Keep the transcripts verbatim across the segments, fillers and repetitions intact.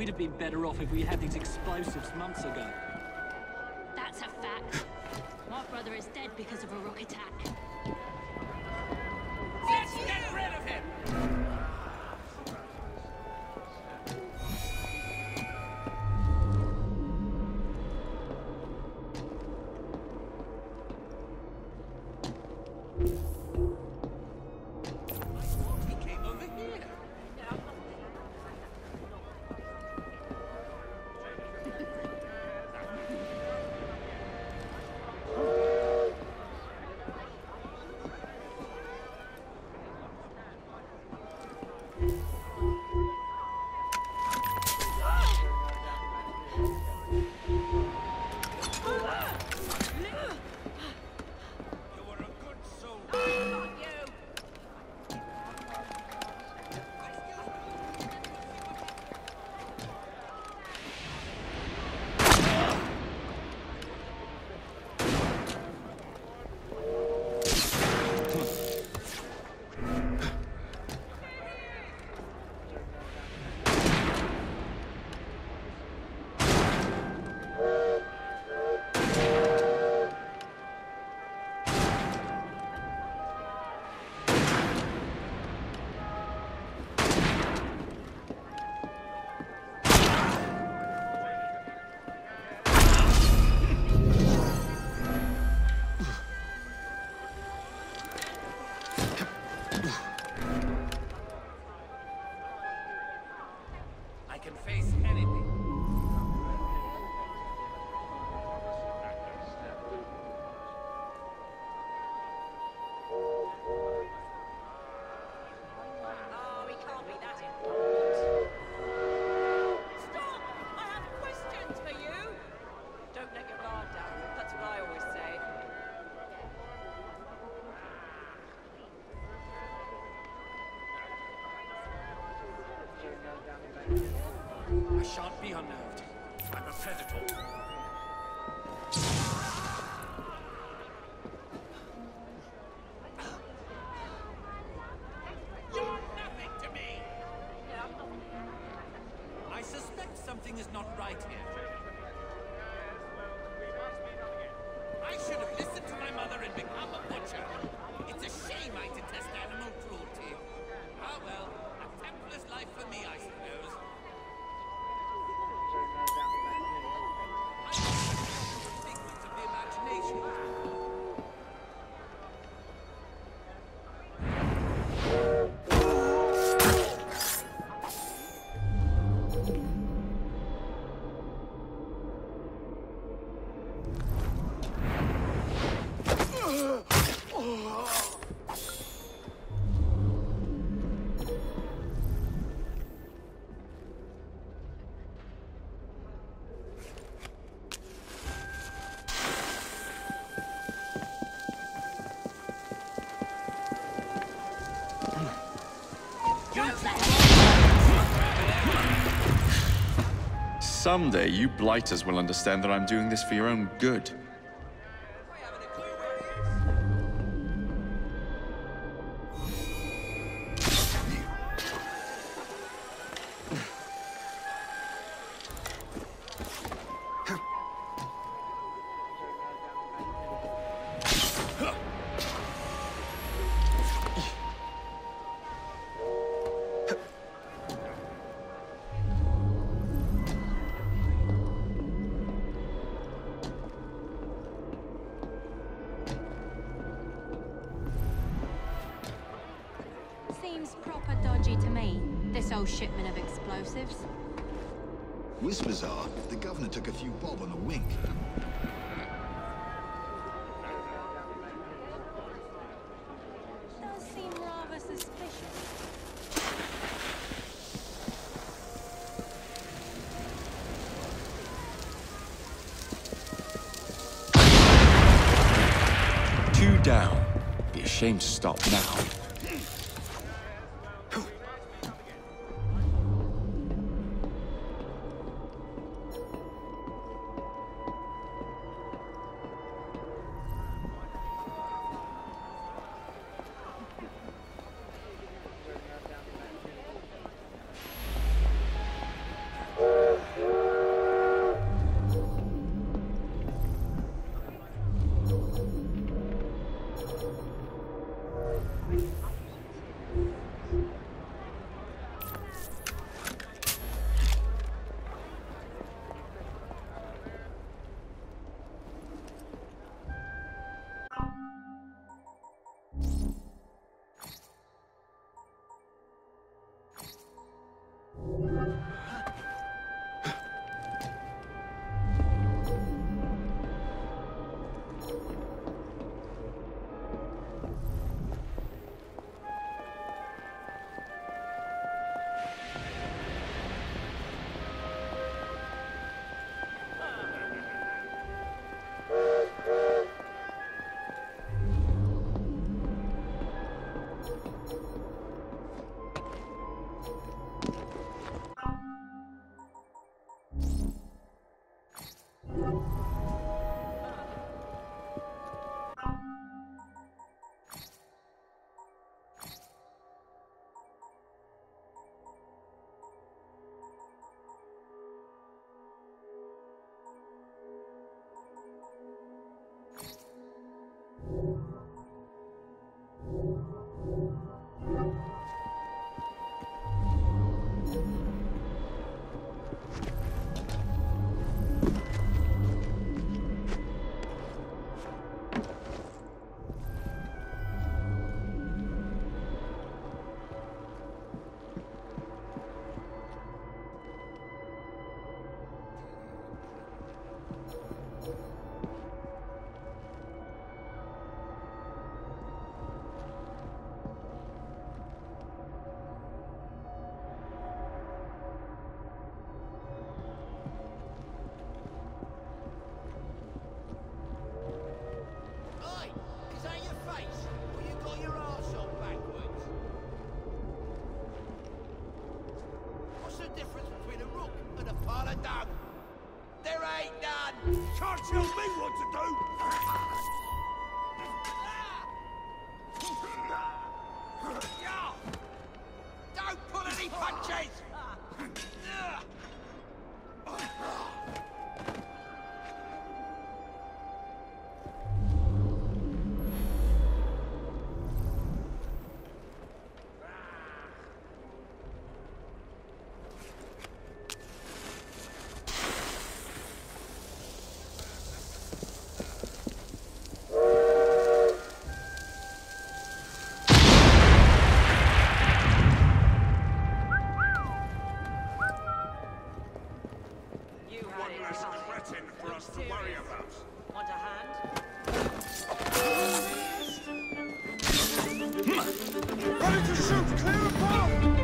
We'd have been better off if we had these explosives months ago. That's a fact. My brother is dead because of a rock attack. Let's get rid of him! I shan't be unnerved. I'm a predator. You're nothing to me! I suspect something is not right here. I should have listened to my mother and become a butcher. It's a shame I detest animal cruelty. Ah well, a Templar's life for me, I suppose. Figments of the imagination. Someday, you blighters will understand that I'm doing this for your own good. Seems proper dodgy to me, this old shipment of explosives. Whispers are, the governor took a few bob on a wink. Does seem rather suspicious. Two down. Be ashamed to stop now. Oh. difference between a rook and a pile of dung? There ain't none! Can't tell me what to do! Don't pull any punches! Want a hand? Ready to shoot! Clear the path!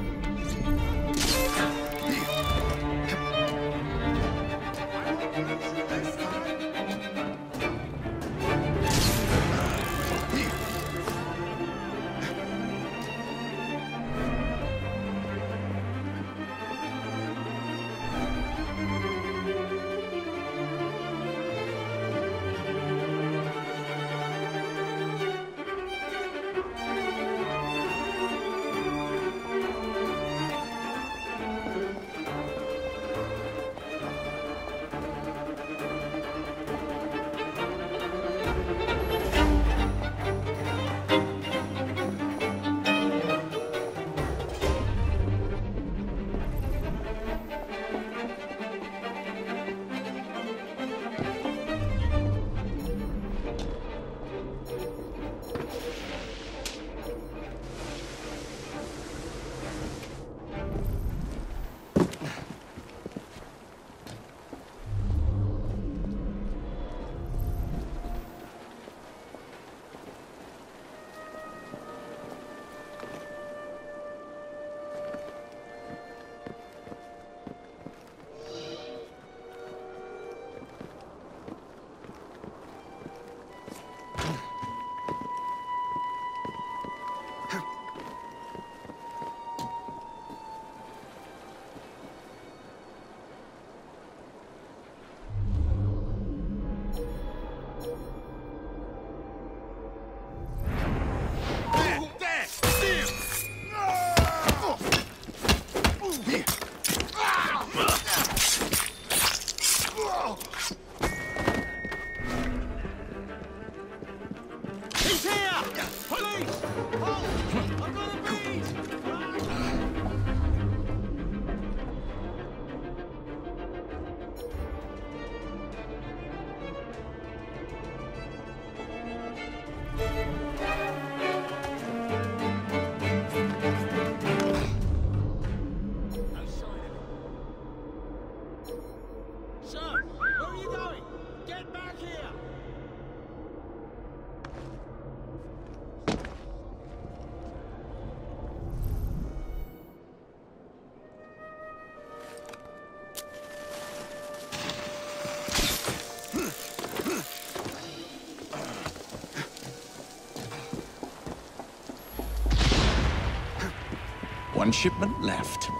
One shipment left.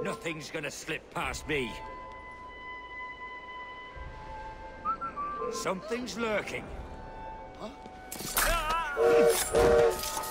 Nothing's gonna slip past me. Something's lurking. Huh? Ah!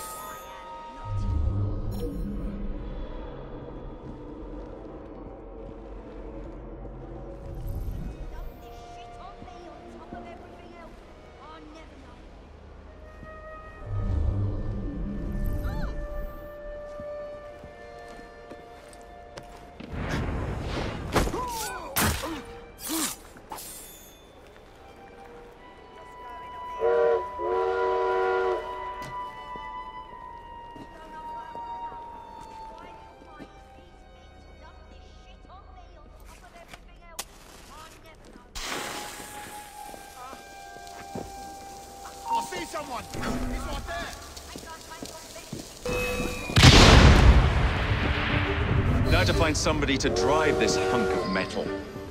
Someone! He's right there! Now to find somebody to drive this hunk of metal.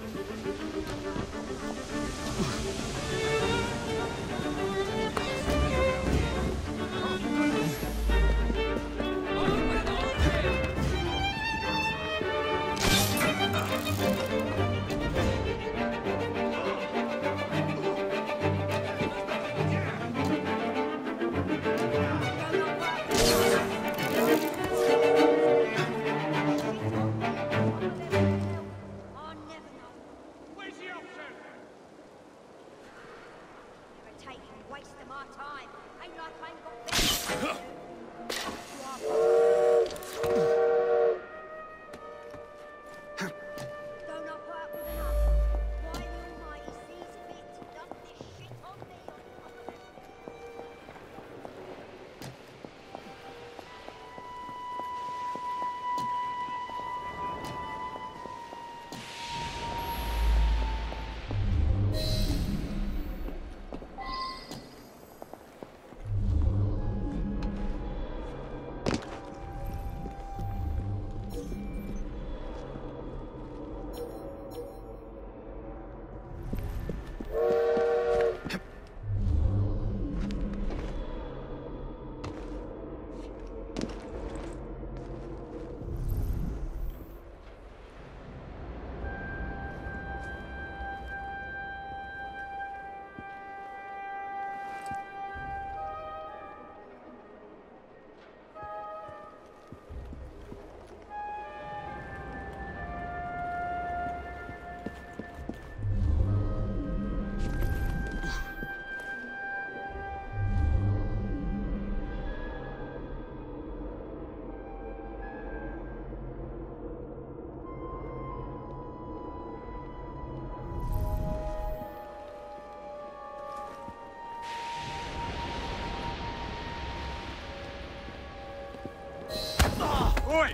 Oi!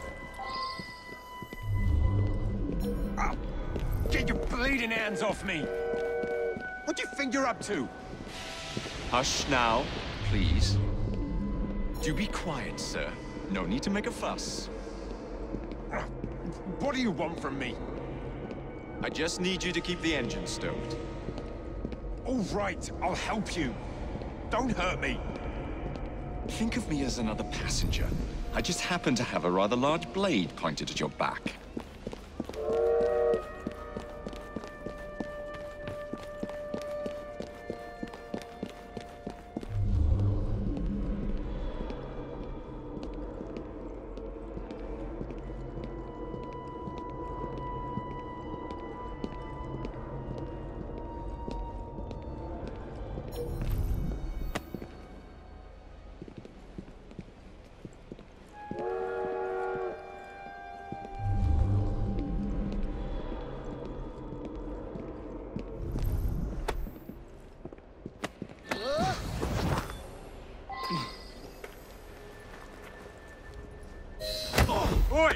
Oh, get your bleeding hands off me! What do you think you're up to? Hush now, please. Do be quiet, sir. No need to make a fuss. What do you want from me? I just need you to keep the engine stoked. All right, I'll help you. Don't hurt me. Think of me as another passenger. I just happen to have a rather large blade pointed at your back. Oi!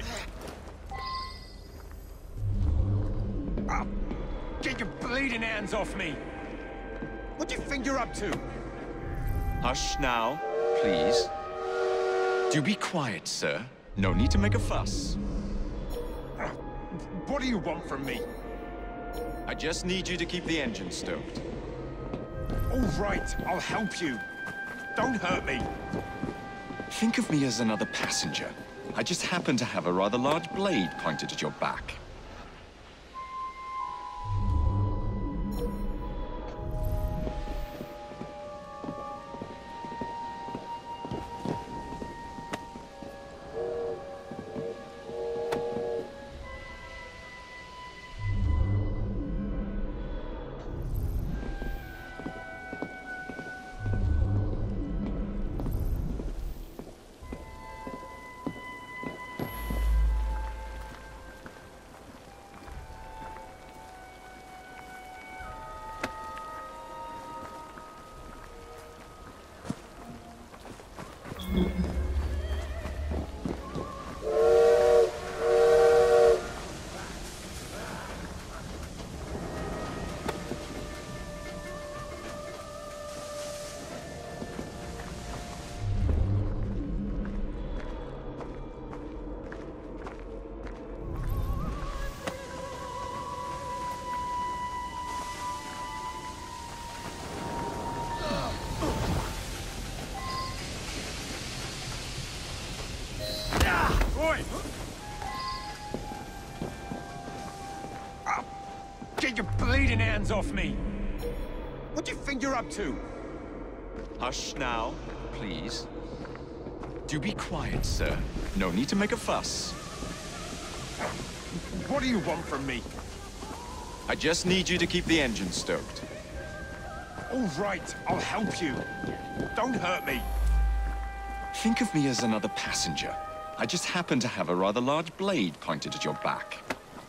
Oh, get your bleeding hands off me! What do you think you're up to? Hush now, please. Do be quiet, sir. No need to make a fuss. What do you want from me? I just need you to keep the engine stoked. All right, I'll help you. Don't hurt me. Think of me as another passenger. I just happen to have a rather large blade pointed at your back. Oi! Ah, get your bleeding hands off me! What do you think you're up to? Hush now, please. Do be quiet, sir. No need to make a fuss. What do you want from me? I just need you to keep the engine stoked. All right, I'll help you. Don't hurt me. Think of me as another passenger. I just happen to have a rather large blade pointed at your back.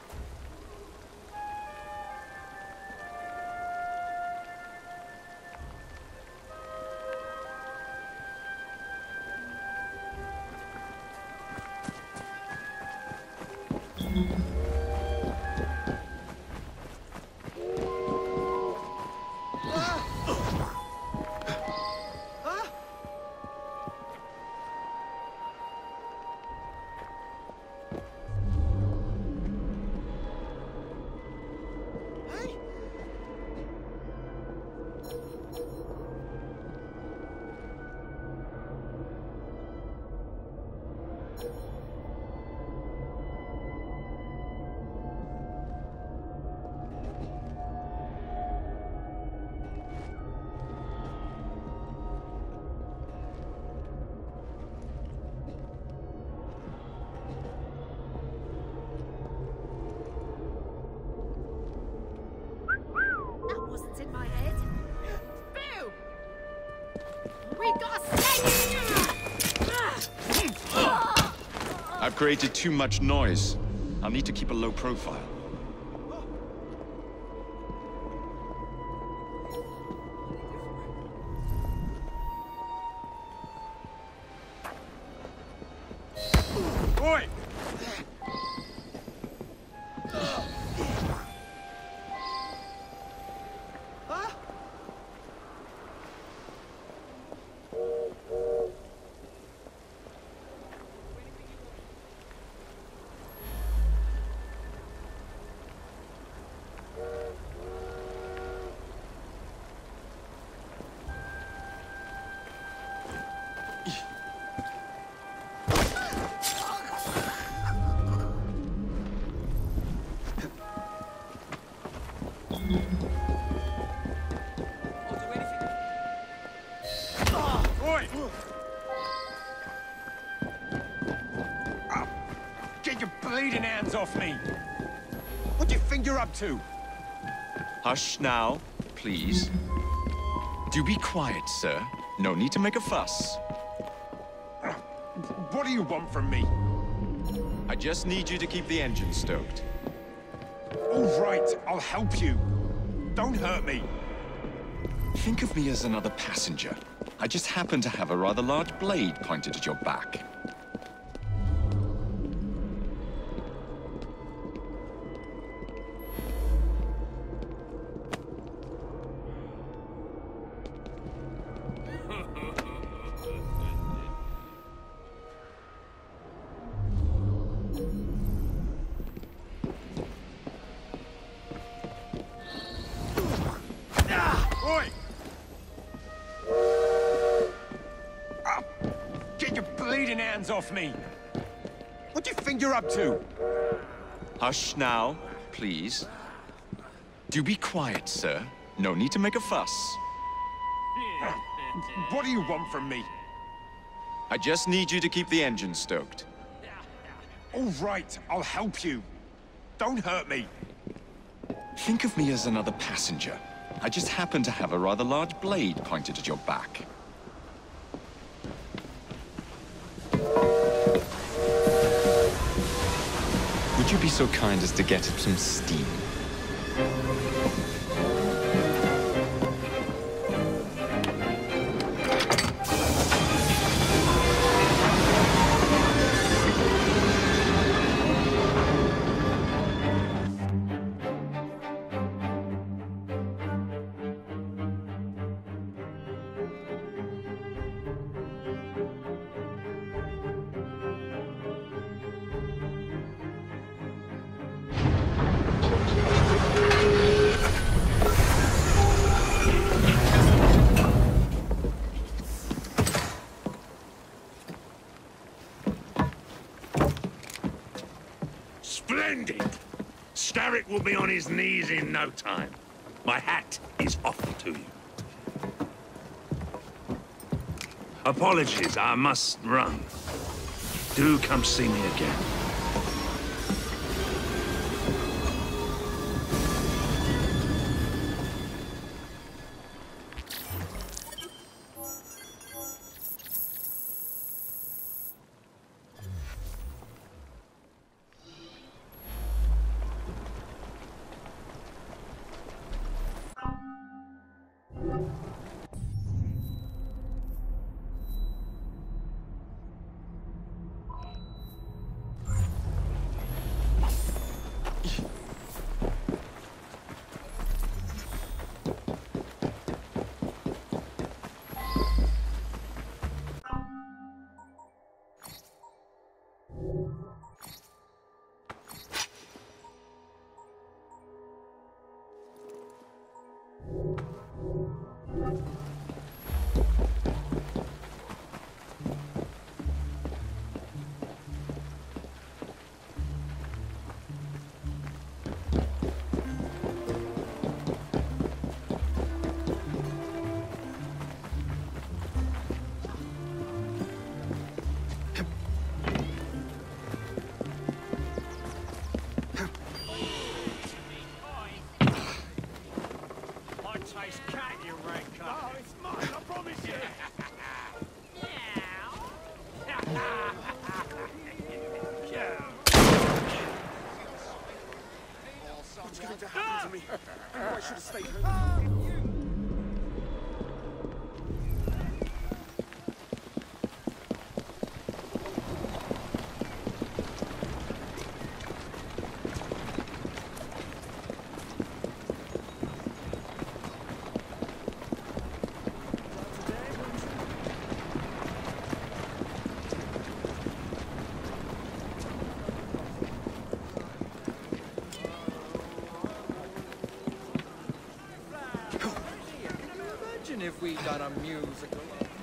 That wasn't in my head. Boo! We've got a snake! I've created too much noise. I'll need to keep a low profile. Oi! Oi! Ah, get your bleeding hands off me! What do you think you're up to? Hush now, please. Do be quiet, sir. No need to make a fuss. What do you want from me? I just need you to keep the engine stoked. All right, I'll help you. Don't hurt me. Think of me as another passenger. I just happen to have a rather large blade pointed at your back. Oi! Ah, get your bleeding hands off me! do you think you're up to? Hush now, please. Do be quiet, sir. No need to make a fuss. What do you want from me? I just need you to keep the engine stoked. All right, I'll help you. Don't hurt me. Think of me as another passenger. I just happen to have a rather large blade pointed at your back. Would you be so kind as to get some steam? Splendid! Starrick will be on his knees in no time. My hat is offered to you. Apologies, I must run. Do come see me again. What's going to happen to me? I know I should have stayed home. If we done a musical.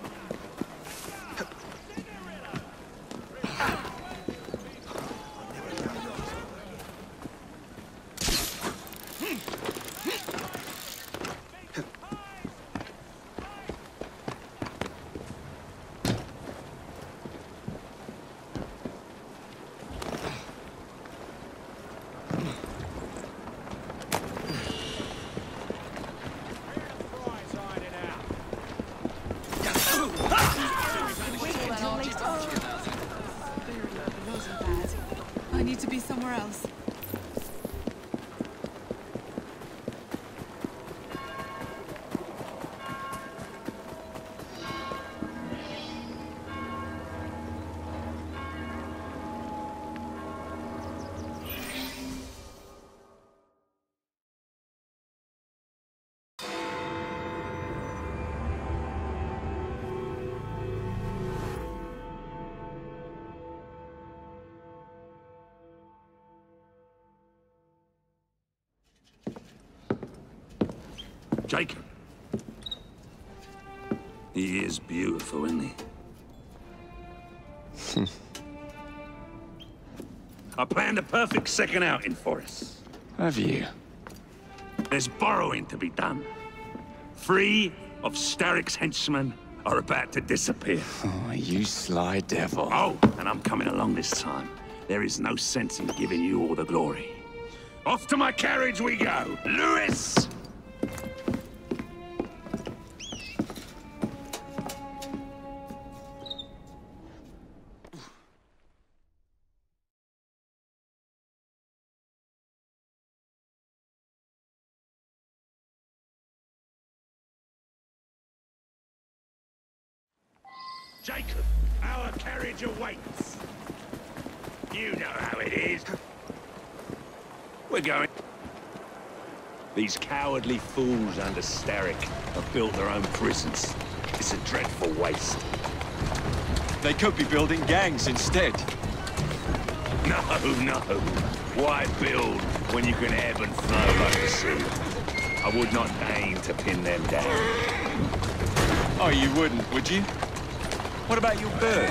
I need to be somewhere else. Jacob. He is beautiful, isn't he? I planned a perfect second outing for us. Have you? There's borrowing to be done. Three of Starrick's henchmen are about to disappear. Oh, you sly devil. Oh, and I'm coming along this time. There is no sense in giving you all the glory. Off to my carriage we go! Lewis! Jacob, our carriage awaits. You know how it is. We're going. These cowardly fools under Starrick have built their own prisons. It's a dreadful waste. They could be building gangs instead. No, no. Why build when you can ebb and flow like the sea? I would not deign to pin them down. Oh, you wouldn't, would you? What about your bird?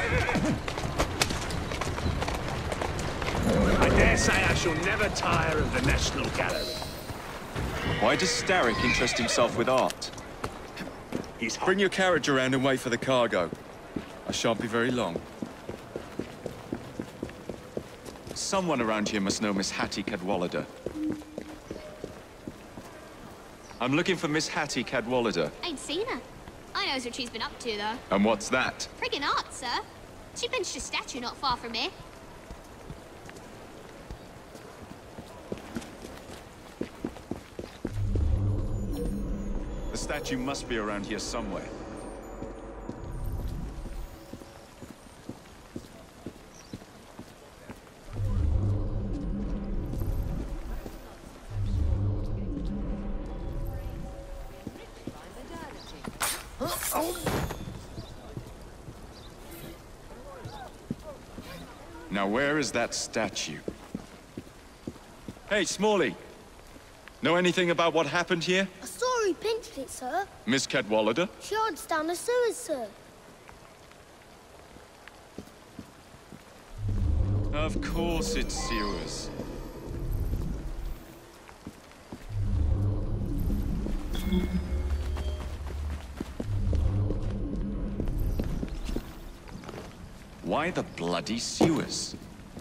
I dare say I shall never tire of the National Gallery. Why does Starrick interest himself with art? He's hot. Bring your carriage around and wait for the cargo. I shan't be very long. Someone around here must know Miss Hattie Cadwallader. I'm looking for Miss Hattie Cadwallader. Ain't seen her. I knows what she's been up to, though. And what's that? Friggin' art, sir. She benched a statue not far from here. The statue must be around here somewhere. Now, where is that statue? Hey, Smalley! Know anything about what happened here? I saw who pinched it, sir. Miss Cadwallader? She hides down the sewers, sir. Of course it's sewers. Why the bloody sewers?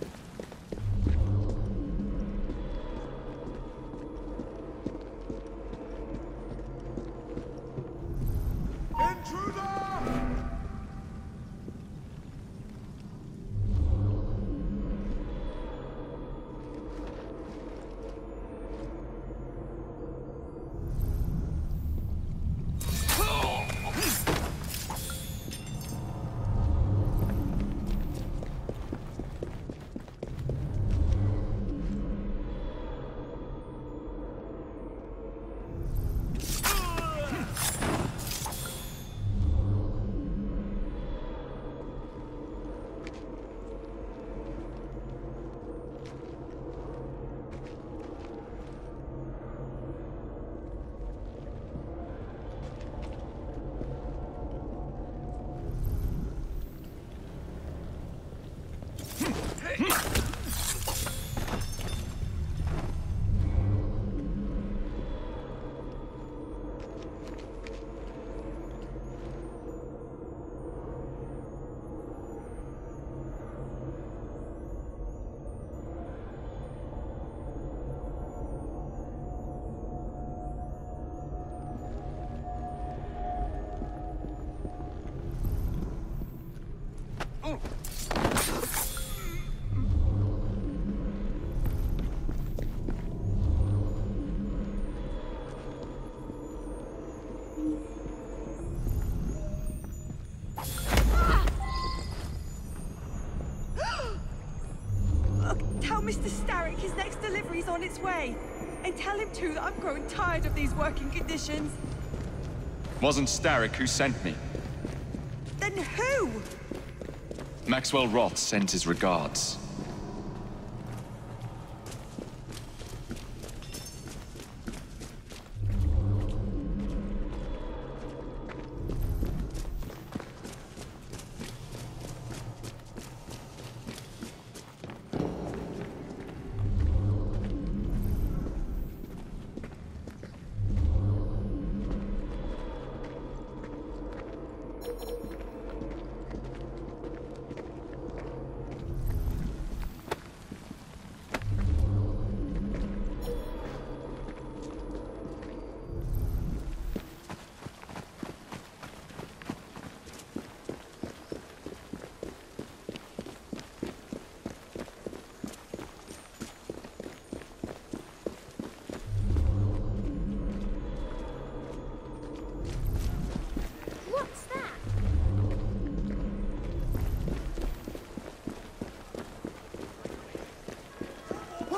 Tell Mister Starrick his next delivery's on its way. And tell him, too, that I'm growing tired of these working conditions. Wasn't Starrick who sent me. Then who? Maxwell Roth sent his regards.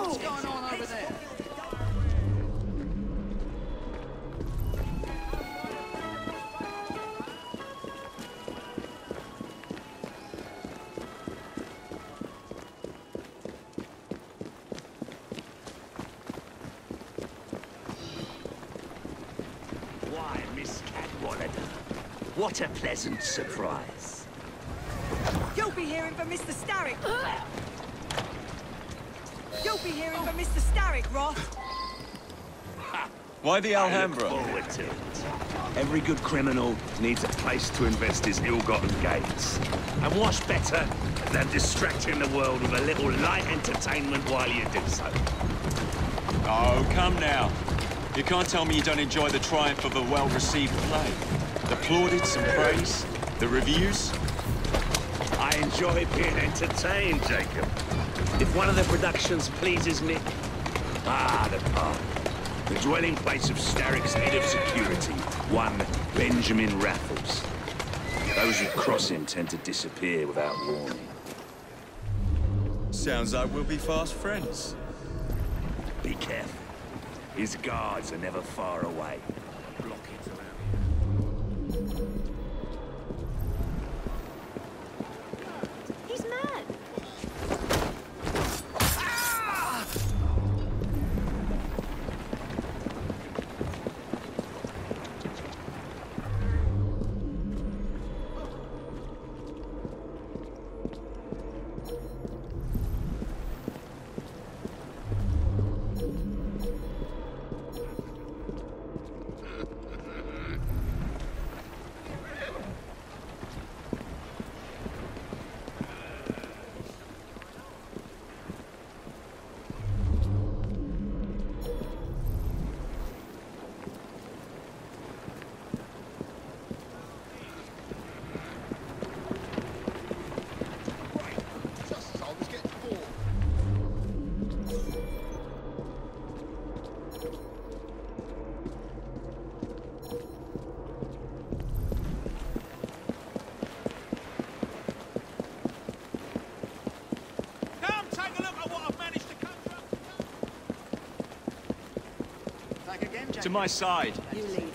What's going on over there? Why, Miss Cadwallader? What a pleasant surprise. You'll be hearing from Mister Starrick. You'll be hearing from Mister Starrick, Roth. Why the Alhambra? I look forward to it. Every good criminal needs a place to invest his ill-gotten gains. And what's better than distracting the world with a little light entertainment while you do so? Oh, come now. You can't tell me you don't enjoy the triumph of a well-received play. The plaudits and praise, the reviews. I enjoy being entertained, Jacob. If one of the productions pleases me... Ah, the park. The dwelling place of Starrick's head of security, one Benjamin Raffles. Those who cross him tend to disappear without warning. Sounds like we'll be fast friends. Be careful. His guards are never far away. Blockheads around here. He's mad. To my side. You lead.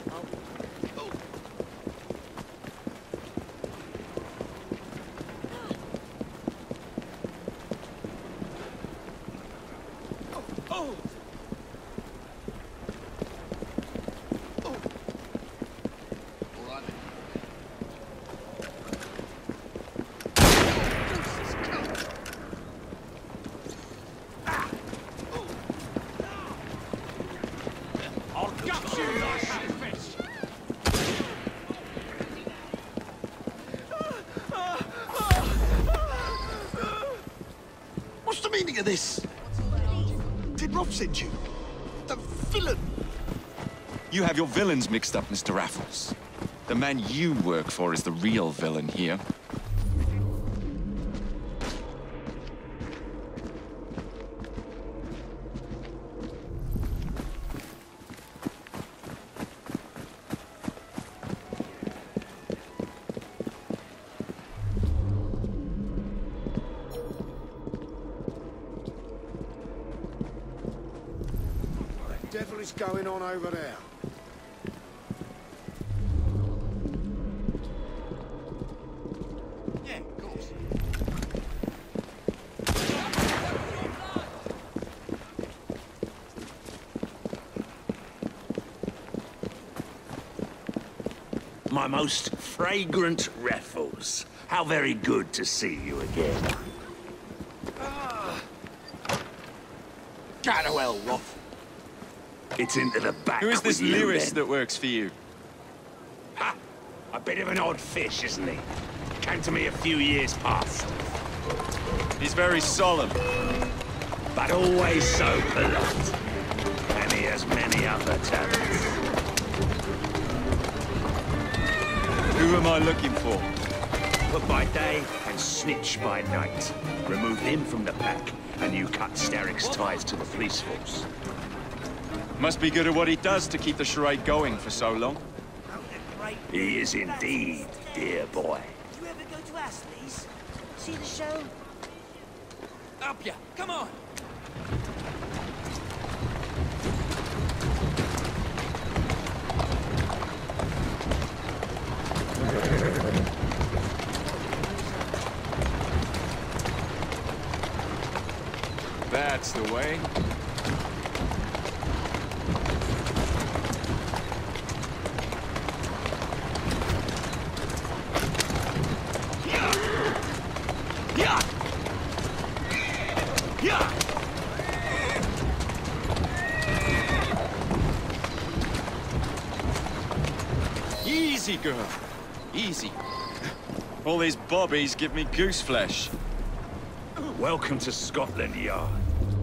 What's the meaning of this? Did Roth send you? The villain? You have your villains mixed up, Mister Raffles. The man you work for is the real villain here. What the devil is going on over there? Yeah, of course. My most fragrant Raffles. How very good to see you again. Ganowell, Roth. It's into the back. Who is this with you, Lewis then. that works for you? Ha! A bit of an odd fish, isn't he? Came to me a few years past. He's very solemn. But always so polite. And he has many other talents. Who am I looking for? Put by day and snitch by night. Remove him from the pack, and you cut Starrick's ties to the police force. Must be good at what he does to keep the charade going for so long. He is indeed, dear boy. Do you ever go to Astley's? See the show? Up ya! Come on! That's the way. Easy, girl. Easy. All these bobbies give me goose flesh. Welcome to Scotland Yard.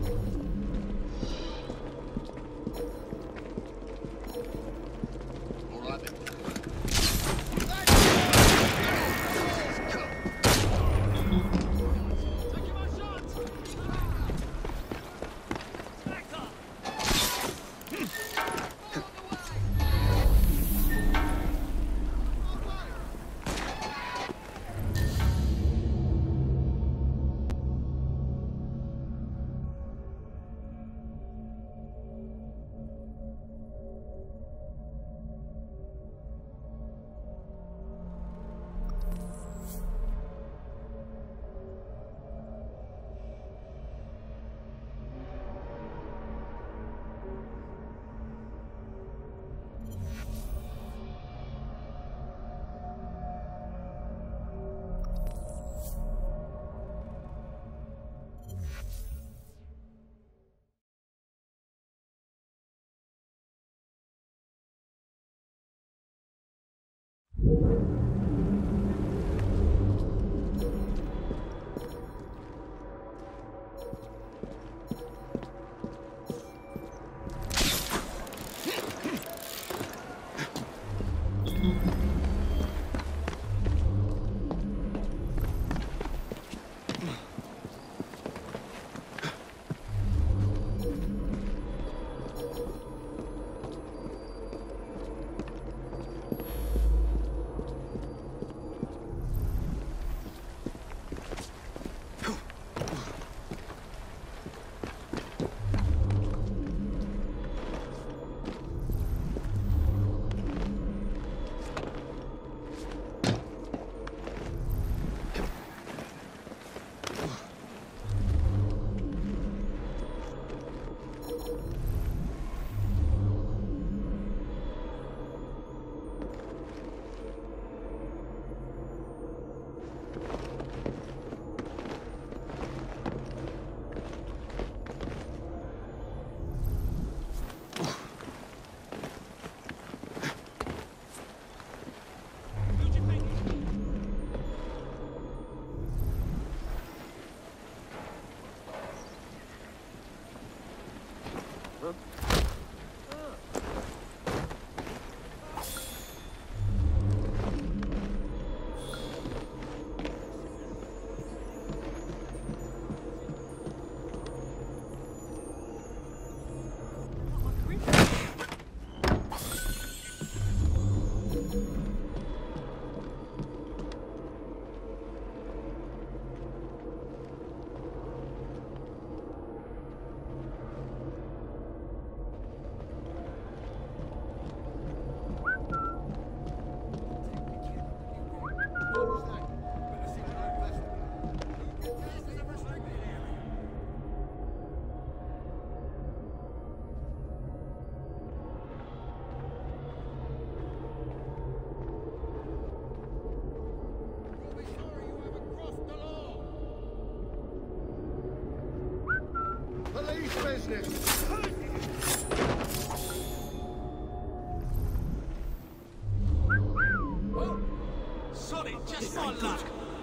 Sorry, just my luck.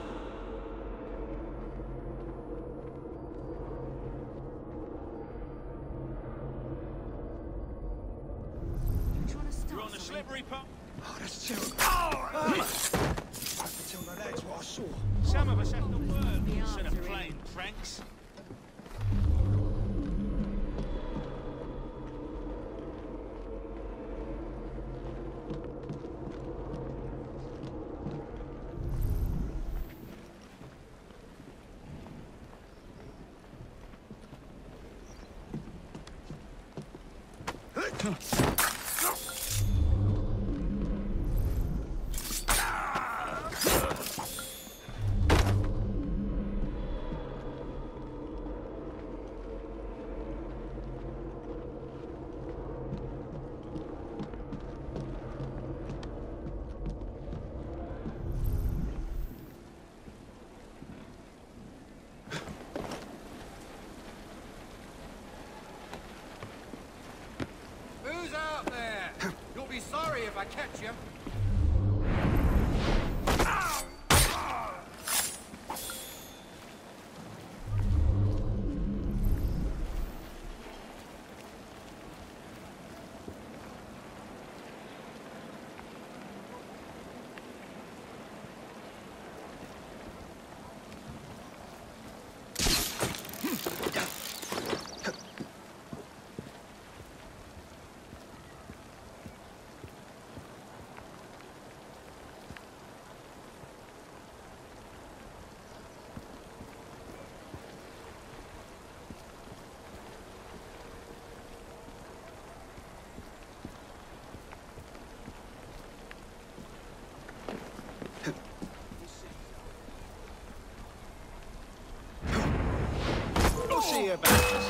You're on the slippery part. Oh, that's terrible. Oh, I have to tell my lads what I saw. Some of us have to work instead of playing pranks. out there? You'll be sorry if I catch you. See about this.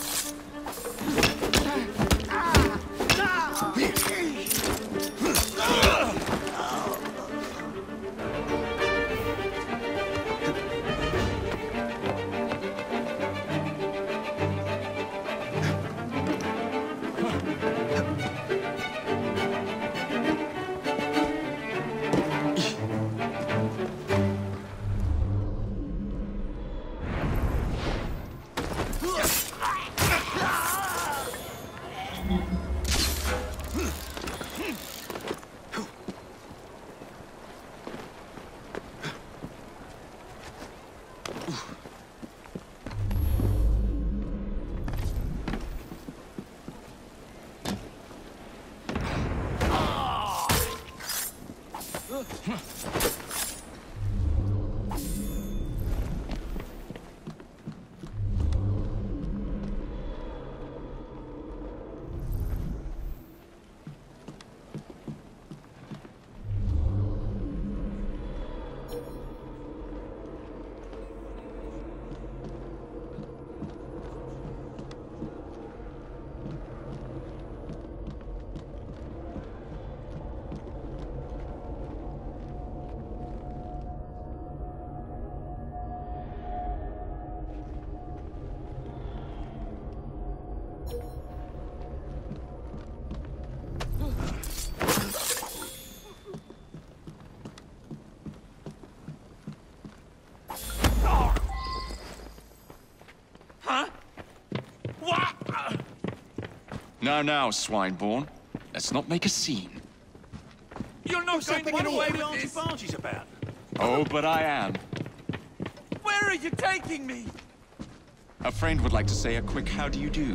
Now, now, Swineborn. Let's not make a scene. You're not going to get away with this. Barges about. Oh, but I am. Where are you taking me? A friend would like to say a quick how do you do.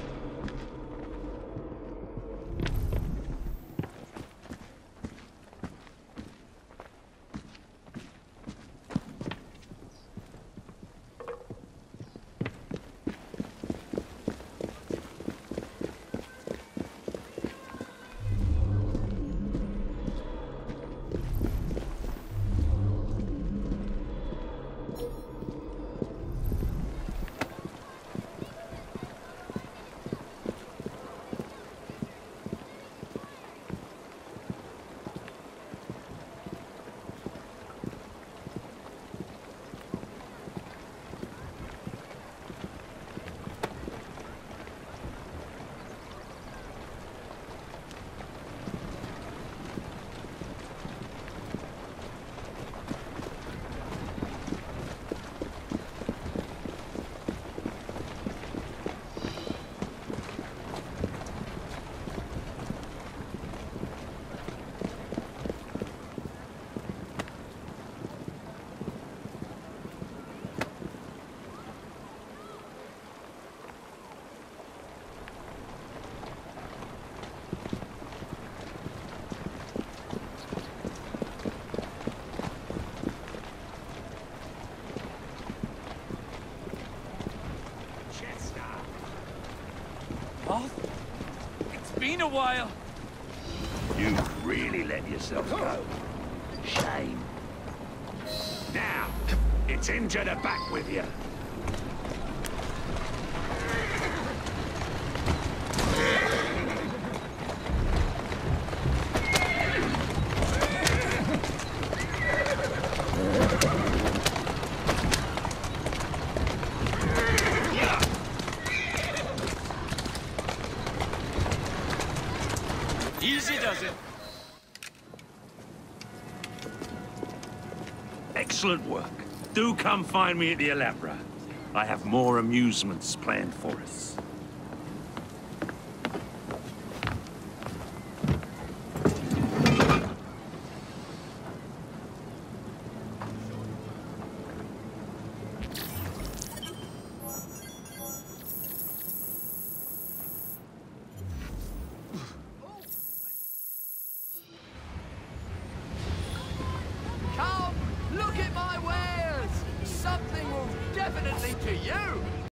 Been a while. You really let yourself go. Shame. Now, it's into the back with you. Easy does it. Excellent work. Do come find me at the Alhambra. I have more amusements planned for us. Come, look at my wares! Something will definitely to you!